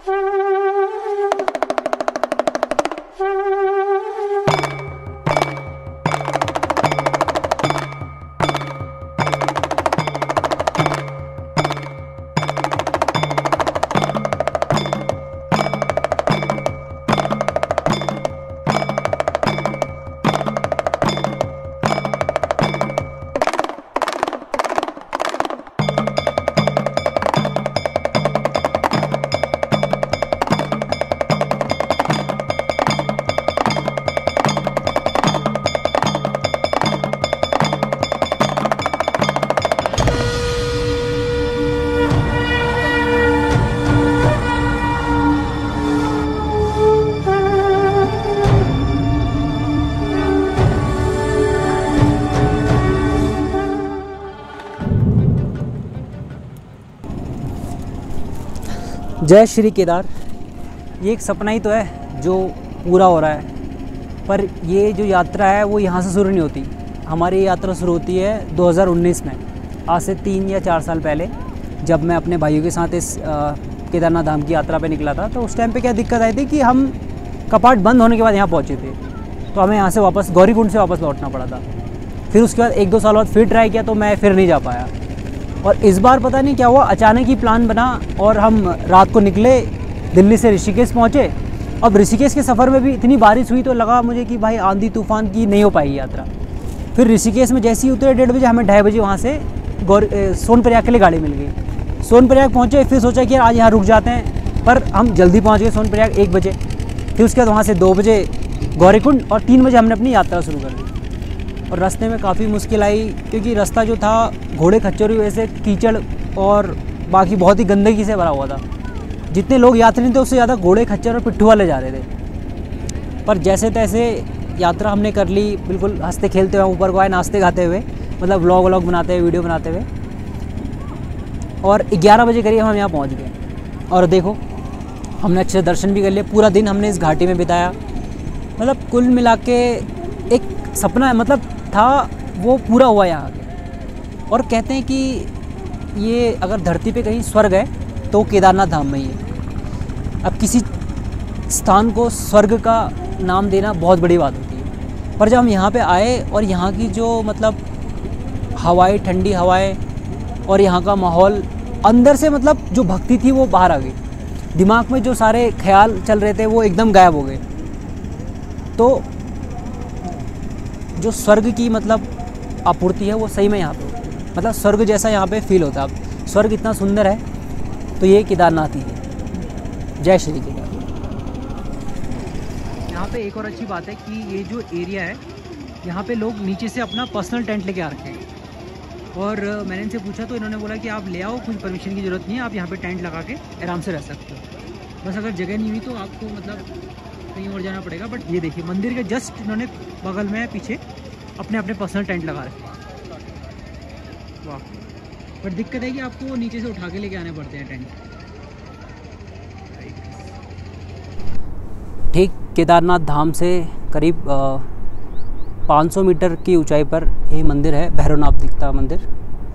जय श्री केदार। ये एक सपना ही तो है जो पूरा हो रहा है, पर ये जो यात्रा है वो यहाँ से शुरू नहीं होती। हमारी यात्रा शुरू होती है 2019 में, आज से 3 या 4 साल पहले, जब मैं अपने भाइयों के साथ इस केदारनाथ धाम की यात्रा पे निकला था। तो उस टाइम पे क्या दिक्कत आई थी कि हम कपाट बंद होने के बाद यहाँ पहुँचे थे, तो हमें यहाँ से वापस गौरीकुंड से वापस लौटना पड़ा था। फिर उसके बाद 1-2 साल बाद फिर ट्राई किया तो मैं फिर नहीं जा पाया। और इस बार पता नहीं क्या हुआ, अचानक ही प्लान बना और हम रात को निकले, दिल्ली से ऋषिकेश पहुँचे। अब ऋषिकेश के सफ़र में भी इतनी बारिश हुई तो लगा मुझे कि भाई आंधी तूफान की नहीं हो पाएगी यात्रा। फिर ऋषिकेश में जैसे ही उतरे 1:30 बजे, हमें 2:30 बजे वहाँ से सोनप्रयाग के लिए गाड़ी मिल गई। सोनप्रयाग पहुँचे, फिर सोचा कि यार आज यहाँ रुक जाते हैं, पर हम जल्दी पहुँच गए सोनप्रयाग 1 बजे। फिर उसके बाद वहाँ से 2 बजे गौरीकुंड और 3 बजे हमने अपनी यात्रा शुरू कर दी। और रास्ते में काफ़ी मुश्किल आई, क्योंकि रास्ता जो था घोड़े खच्चर की वजह से कीचड़ और बाकी बहुत ही गंदगी से भरा हुआ था। जितने लोग यात्री थे उससे ज़्यादा घोड़े खच्चर और पिट्ठू वाले जा रहे थे। पर जैसे तैसे यात्रा हमने कर ली, बिल्कुल हंसते खेलते हुए ऊपर को आए, नाचते गाते हुए, मतलब व्लॉग बनाते हुए, वीडियो बनाते हुए। और 11 बजे करीब हम यहाँ पहुँच गए। और देखो हमने अच्छे दर्शन भी कर लिए। पूरा दिन हमने इस घाटी में बिताया। मतलब कुल मिला के एक सपना मतलब था वो पूरा हुआ यहाँ के। और कहते हैं कि ये अगर धरती पे कहीं स्वर्ग है तो केदारनाथ धाम में ही है। अब किसी स्थान को स्वर्ग का नाम देना बहुत बड़ी बात होती है, पर जब हम यहाँ पे आए और यहाँ की जो मतलब हवाएं, ठंडी हवाएं और यहाँ का माहौल, अंदर से मतलब जो भक्ति थी वो बाहर आ गई। दिमाग में जो सारे ख्याल चल रहे थे वो एकदम गायब हो गए। तो जो स्वर्ग की मतलब आपूर्ति है वो सही में यहाँ पे, मतलब स्वर्ग जैसा यहाँ पे फील होता है। अब स्वर्ग इतना सुंदर है तो ये केदारनाथ ही है। जय श्री केदार। यहाँ पे एक और अच्छी बात है कि ये जो एरिया है यहाँ पे लोग नीचे से अपना पर्सनल टेंट लेके आ रखे हैं। और मैंने इनसे पूछा तो इन्होंने बोला कि आप ले आओ, कुछ परमिशन की ज़रूरत नहीं है, आप यहाँ पे टेंट लगा के आराम से रह सकते हो। बस अगर जगह नहीं हुई तो आपको मतलब कहीं और जाना पड़ेगा। बट ये देखिए मंदिर के जस्ट इन्होंने बगल में पीछे अपने अपने पर्सनल टेंट लगा रखे हैं। वाह। बट दिक्कत है कि आपको नीचे से उठा के लेके आने पड़ते हैं टेंट। ठीक केदारनाथ धाम से करीब 500 मीटर की ऊंचाई पर ये मंदिर है, भैरवनाथ दिखता मंदिर।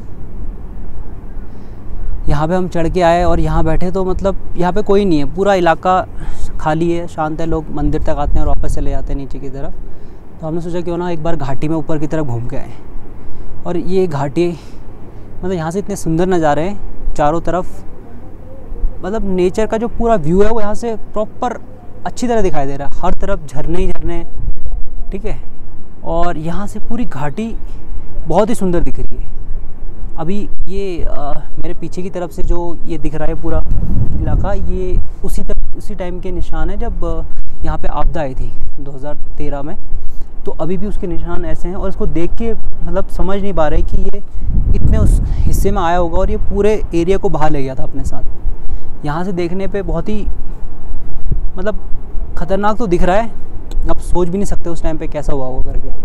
यहाँ पे हम चढ़ के आए और यहाँ बैठे तो मतलब यहाँ पे कोई नहीं है, पूरा इलाका खाली है, शांत है। लोग मंदिर तक आते हैं और वापस चले जाते हैं नीचे की तरफ। तो हमने सोचा क्यों ना एक बार घाटी में ऊपर की तरफ घूम के आए। और ये घाटी मतलब यहाँ से इतने सुंदर नज़ारे हैं चारों तरफ, मतलब नेचर का जो पूरा व्यू है वो यहाँ से प्रॉपर अच्छी तरह दिखाई दे रहा है। हर तरफ झरने ही झरने, ठीक है। और यहाँ से पूरी घाटी बहुत ही सुंदर दिख रही है। अभी ये मेरे पीछे की तरफ से जो ये दिख रहा है पूरा इलाका, ये उसी टाइम के निशान है जब यहाँ पे आपदा आई थी 2013 में। तो अभी भी उसके निशान ऐसे हैं। और इसको देख के मतलब समझ नहीं पा रहे कि ये इतने उस हिस्से में आया होगा और ये पूरे एरिया को बाहर ले गया था अपने साथ। यहाँ से देखने पे बहुत ही मतलब ख़तरनाक तो दिख रहा है, आप सोच भी नहीं सकते उस टाइम पे कैसा हुआ होगा करके।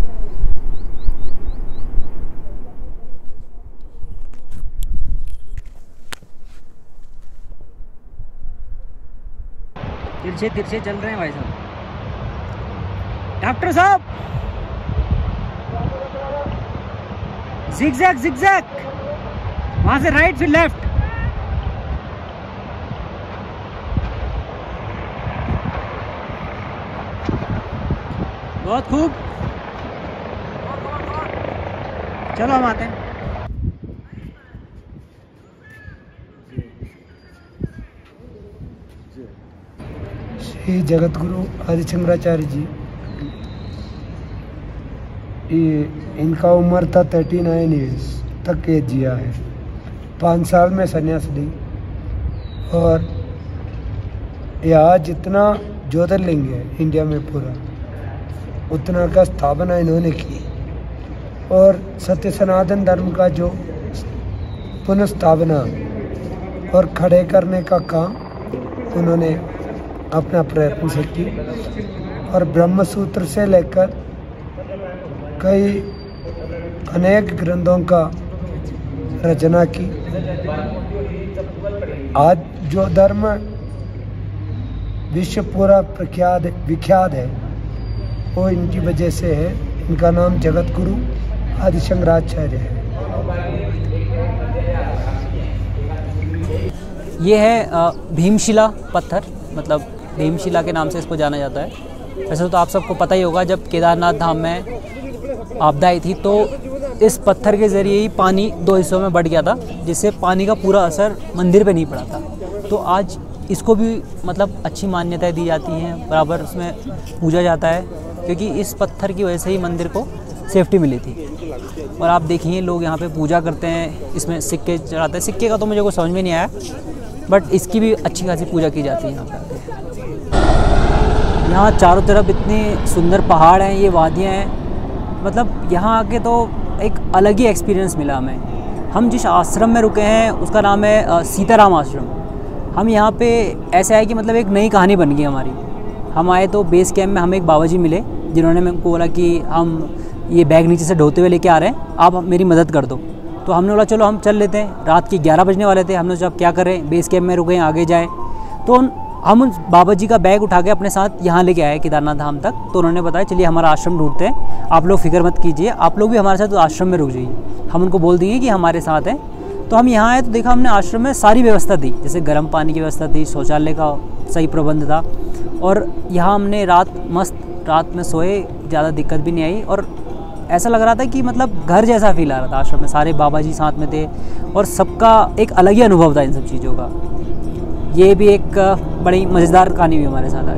तिरछे चल रहे हैं भाई साहब। डॉक्टर साहब, जिगजैग वहां से राइट फिर लेफ्ट। बहुत खूब, चलो हम आते हैं। श्री जगत गुरु आदिशंकराचार्य जी, इनका उम्र था 39 ईयर्स तक ये जिया है। 5 साल में संन्यास ली और यहाँ जितना ज्योतिर्लिंग है इंडिया में पूरा, उतना का स्थापना इन्होंने की और सत्य सनातन धर्म का जो पुनर्स्थापना और खड़े करने का काम उन्होंने अपना प्रयत्न से की और ब्रह्म सूत्र से लेकर कई अनेक ग्रंथों का रचना की। आज जो धर्म विश्व पूरा विख्यात है वो इनकी वजह से है। इनका नाम जगत गुरु आदिशंकराचार्य है। ये है भीमशिला पत्थर, मतलब भीमशिला के नाम से इसको जाना जाता है। वैसे तो आप सबको पता ही होगा, जब केदारनाथ धाम में आपदा आई थी तो इस पत्थर के ज़रिए ही पानी 2 हिस्सों में बढ़ गया था, जिससे पानी का पूरा असर मंदिर पे नहीं पड़ा था। तो आज इसको भी मतलब अच्छी मान्यताएं दी जाती हैं, बराबर उसमें पूजा जाता है, क्योंकि इस पत्थर की वजह से ही मंदिर को सेफ्टी मिली थी। और आप देखिए लोग यहाँ पे पूजा करते हैं, इसमें सिक्के चढ़ाते हैं। सिक्के का तो मुझे कुछ समझ में नहीं आया, बट इसकी भी अच्छी खासी पूजा की जाती है यहाँ पे। यहाँ चारों तरफ इतने सुंदर पहाड़ हैं, ये वादियाँ हैं, मतलब यहाँ आके तो एक अलग ही एक्सपीरियंस मिला हमें। हम जिस आश्रम में रुके हैं उसका नाम है सीताराम आश्रम। हम यहाँ पे ऐसा है कि मतलब एक नई कहानी बन गई हमारी। हम आए तो बेस कैंप में हमें एक बाबा जी मिले, जिन्होंने मेरे को बोला कि हम ये बैग नीचे से ढोते हुए लेके आ रहे हैं, आप मेरी मदद कर दो। तो हमने बोला चलो हम चल लेते हैं। रात के 11 बजने वाले थे। हमने सोचा अब क्या करें, बेस कैंप में रुके, आगे जाएँ। तो हम उन बाबा जी का बैग उठा के अपने साथ यहाँ लेके आए केदारनाथ धाम तक। तो उन्होंने बताया चलिए हमारा आश्रम ढूंढते हैं, आप लोग फिक्र मत कीजिए, आप लोग भी हमारे साथ आश्रम में रुक जाइए। हम उनको बोल दिए कि हमारे साथ हैं। तो हम यहाँ आए तो देखा हमने आश्रम में सारी व्यवस्था थी, जैसे गर्म पानी की व्यवस्था थी, शौचालय का सही प्रबंध था। और यहाँ हमने रात में सोए, ज़्यादा दिक्कत भी नहीं आई। और ऐसा लग रहा था कि मतलब घर जैसा फील आ रहा था। आश्रम में सारे बाबा जी साथ में थे और सबका एक अलग ही अनुभव था इन सब चीज़ों का। ये भी एक बड़ी मज़ेदार कहानी हुई हमारे साथ आज।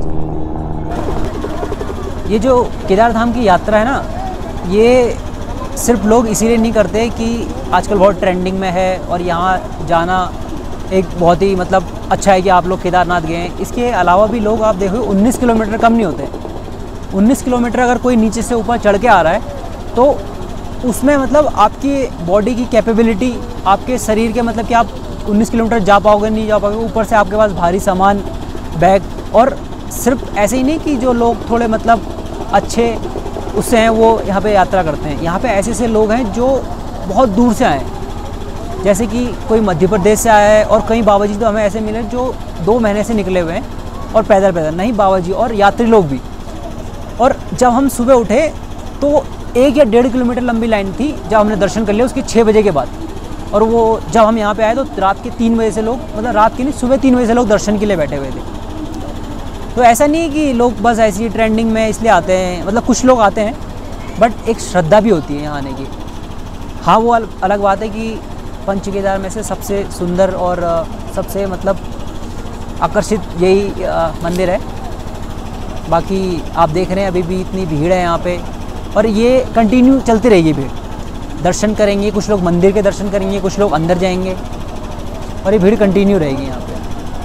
ये जो केदार धाम की यात्रा है ना, ये सिर्फ लोग इसीलिए नहीं करते कि आजकल बहुत ट्रेंडिंग में है और यहाँ जाना एक बहुत ही मतलब अच्छा है कि आप लोग केदारनाथ गए हैं। इसके अलावा भी लोग, आप देखो 19 किलोमीटर कम नहीं होते। 19 किलोमीटर अगर कोई नीचे से ऊपर चढ़ के आ रहा है तो उसमें मतलब आपकी बॉडी की कैपेबिलिटी, आपके शरीर के मतलब कि आप 19 किलोमीटर जा पाओगे नहीं जा पाओगे। ऊपर से आपके पास भारी सामान, बैग, और सिर्फ ऐसे ही नहीं कि जो लोग थोड़े मतलब अच्छे उससे हैं वो यहाँ पे यात्रा करते हैं। यहाँ पे ऐसे ऐसे लोग हैं जो बहुत दूर से आए हैं, जैसे कि कोई मध्य प्रदेश से आया है। और कई बाबा जी तो हमें ऐसे मिले जो 2 महीने से निकले हुए हैं और पैदल नहीं, बाबा जी और यात्री लोग भी। और जब हम सुबह उठे तो 1 या 1.5 किलोमीटर लंबी लाइन थी, जब हमने दर्शन कर लिया उसके 6 बजे के बाद। और वो जब हम यहाँ पे आए तो रात के 3 बजे से लोग, मतलब रात के नहीं, सुबह 3 बजे से लोग दर्शन के लिए बैठे हुए थे। तो ऐसा नहीं है कि लोग बस ऐसी ट्रेंडिंग में इसलिए आते हैं, मतलब कुछ लोग आते हैं, बट एक श्रद्धा भी होती है यहाँ आने की। हाँ, वो अलग बात है कि पंच केदार में से सबसे सुंदर और सबसे मतलब आकर्षित यही मंदिर है। बाकी आप देख रहे हैं अभी भी इतनी भीड़ है यहाँ पे, और ये कंटिन्यू चलती रहेगी भीड़। दर्शन करेंगे, कुछ लोग मंदिर के दर्शन करेंगे, कुछ लोग अंदर जाएंगे, और ये भीड़ कंटिन्यू रहेगी यहाँ पे।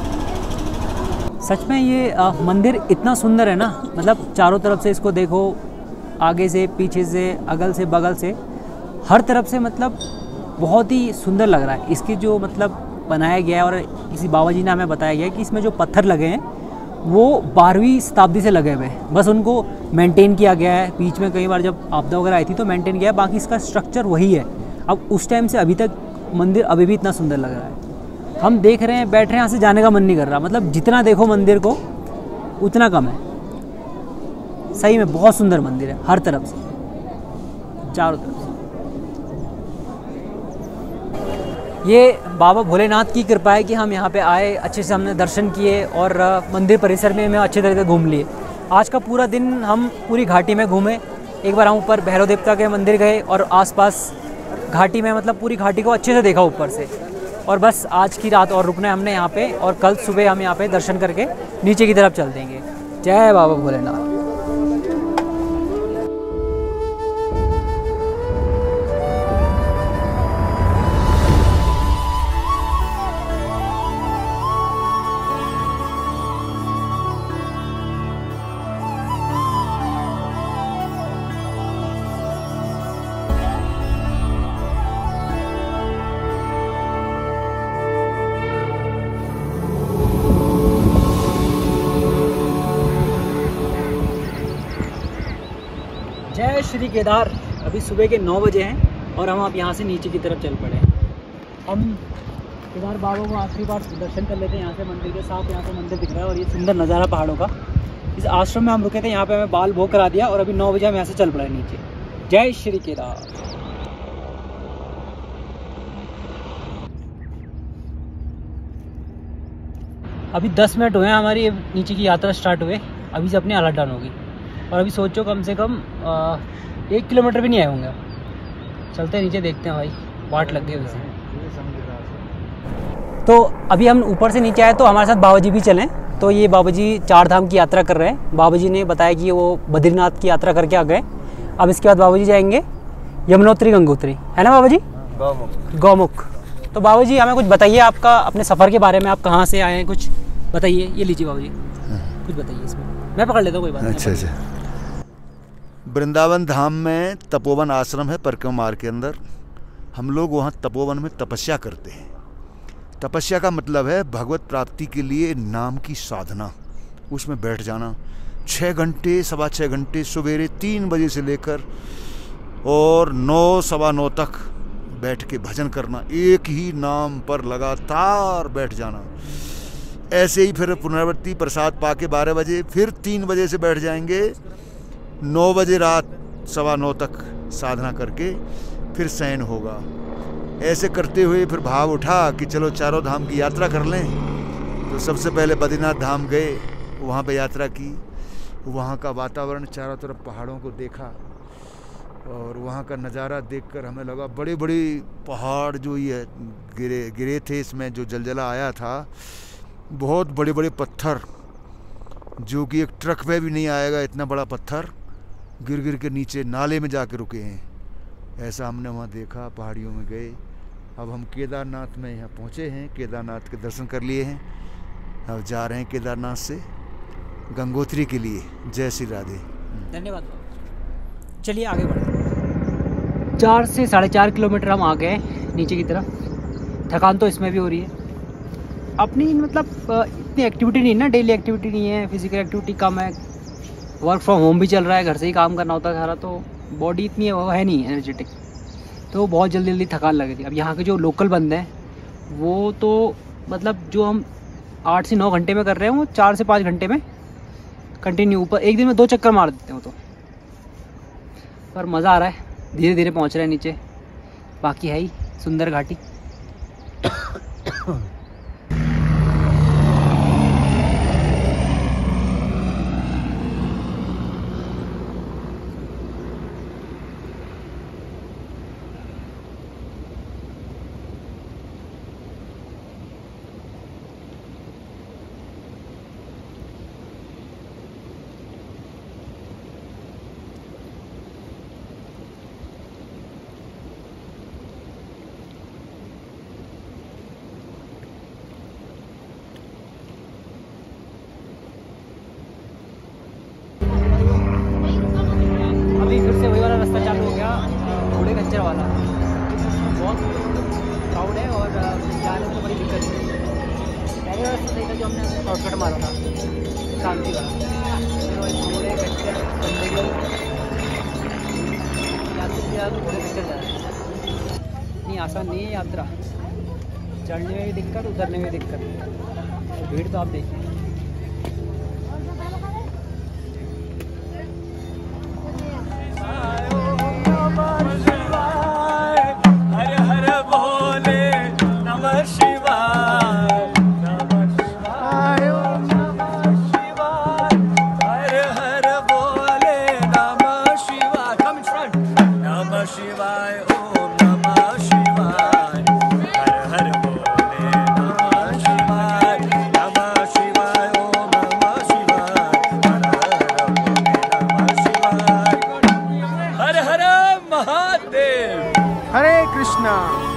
सच में ये मंदिर इतना सुंदर है ना, मतलब चारों तरफ से इसको देखो, आगे से, पीछे से, अगल से, बगल से, हर तरफ से मतलब बहुत ही सुंदर लग रहा है। इसकी जो मतलब बनाया गया है, और किसी बाबा जी ने हमें बताया गया कि इसमें जो पत्थर लगे हैं वो 12वीं शताब्दी से लगे हुए हैं, बस उनको मेंटेन किया गया है। बीच में कई बार जब आपदा वगैरह आई थी तो मेंटेन किया है, बाकी इसका स्ट्रक्चर वही है। अब उस टाइम से अभी तक मंदिर अभी भी इतना सुंदर लग रहा है। हम देख रहे हैं, बैठ रहे हैं, यहाँ से जाने का मन नहीं कर रहा। मतलब जितना देखो मंदिर को उतना कम है। सही में बहुत सुंदर मंदिर है, हर तरफ से, चारों तरफ से। ये बाबा भोलेनाथ की कृपा है कि हम यहाँ पे आए, अच्छे से हमने दर्शन किए और मंदिर परिसर में हमें अच्छे तरह से घूम लिए। आज का पूरा दिन हम पूरी घाटी में घूमे। एक बार हम ऊपर भैरव देवता के मंदिर गए और आसपास घाटी में मतलब पूरी घाटी को अच्छे से देखा ऊपर से। और बस आज की रात और रुकना है हमने यहाँ पे, और कल सुबह हम यहाँ पे दर्शन करके नीचे की तरफ चल देंगे। जय बाबा भोलेनाथ। जय श्री केदार। अभी सुबह के 9 बजे हैं और हम अब यहाँ से नीचे की तरफ चल पड़े। हम केदार बाबा को आखिरी बार दर्शन कर लेते हैं यहाँ से, मंदिर के साथ। यहाँ से मंदिर दिख रहा है और ये सुंदर नज़ारा पहाड़ों का। इस आश्रम में हम रुके थे, यहाँ पे हमें बाल भोग करा दिया और अभी 9 बजे हम यहाँ से चल पड़े नीचे। जय श्री केदार। अभी 10 मिनट हुए हैं हमारी नीचे की यात्रा स्टार्ट हुए। अभी से अपनी हालत डाउन होगी और अभी सोचो कम से कम 1 किलोमीटर भी नहीं आए होंगे। चलते हैं नीचे, देखते हैं भाई, वाट लग गई उसे। तो अभी हम ऊपर से नीचे आए तो हमारे साथ बाबा जी भी चलें। तो ये बाबा जी 4 धाम की यात्रा कर रहे हैं। बाबा जी ने बताया कि वो बद्रीनाथ की यात्रा करके आ गए। अब इसके बाद बाबा जी जाएंगे यमुनोत्री गंगोत्री, है ना बाबा जी? गौमुख। तो बाबा जी हमें कुछ बताइए आपका अपने सफ़र के बारे में। आप कहाँ से आए हैं, कुछ बताइए। ये लीजिए बाबा जी, कुछ बताइए इसमें। मैं पकड़ लेता हूँ, कोई बात नहीं। अच्छा। वृंदावन धाम में तपोवन आश्रम है परिक्रमा मार्ग के अंदर। हम लोग वहाँ तपोवन में तपस्या करते हैं। तपस्या का मतलब है भगवत प्राप्ति के लिए नाम की साधना, उसमें बैठ जाना 6 घंटे, 6.25 घंटे, सवेरे 3 बजे से लेकर और 9, 9:15 तक बैठ के भजन करना, एक ही नाम पर लगातार बैठ जाना। ऐसे ही फिर पुनरावृत्ति, प्रसाद पाके 12 बजे, फिर 3 बजे से बैठ जाएंगे, 9 बजे रात 9:15 तक साधना करके फिर शयन होगा। ऐसे करते हुए फिर भाव उठा कि चलो चारों धाम की यात्रा कर लें। तो सबसे पहले बद्रीनाथ धाम गए, वहाँ पे यात्रा की। वहाँ का वातावरण, चारों तरफ पहाड़ों को देखा और वहाँ का नज़ारा देखकर हमें लगा बड़े बड़े पहाड़ जो ये गिरे थे, इसमें जो जलजला आया था, बहुत बड़े बड़े पत्थर जो कि एक ट्रक पे भी नहीं आएगा, इतना बड़ा पत्थर गिर के नीचे नाले में जाके रुके हैं। ऐसा हमने वहाँ देखा, पहाड़ियों में गए। अब हम केदारनाथ में यहाँ पहुँचे हैं, केदारनाथ के दर्शन कर लिए हैं। अब जा रहे हैं केदारनाथ से गंगोत्री के लिए। जय श्री राधे। धन्यवाद। चलिए आगे बढ़ते हैं। 4 से 4.5 किलोमीटर हम आ गए नीचे की तरफ। थकान तो इसमें भी हो रही है। अपनी मतलब इतनी एक्टिविटी नहीं है ना, डेली एक्टिविटी नहीं है, फिजिकल एक्टिविटी कम है। वर्क फ्रॉम होम भी चल रहा है, घर से ही काम करना होता है सारा, तो बॉडी इतनी वो है नहीं एनर्जेटिक, तो बहुत जल्दी थकान लगी थी। अब यहाँ के जो लोकल बंदे हैं वो तो मतलब जो हम 8 से 9 घंटे में कर रहे हैं वो 4 से 5 घंटे में कंटिन्यू, ऊपर एक दिन में 2 चक्कर मार देते हैं वो तो। पर मज़ा आ रहा है, धीरे धीरे पहुँच रहे हैं नीचे। बाकी है ही सुंदर घाटी। फिर से वही वाला रास्ता चालू हो गया, घोड़े खच्चर वाला। बहुत क्राउड है और जाने में बड़ी दिक्कत है। पहले रास्ता सही था जो हमने शॉर्टकट मारा था, शांति वाला। फिर वही घोड़े खच्चर, यात्रा घोड़े खच्चर जा रहे हैं। इतनी आसान नहीं है यात्रा, चढ़ने में भी दिक्कत, उतरने में दिक्कत। भीड़ तो आप देखिए। हर कृष्णा।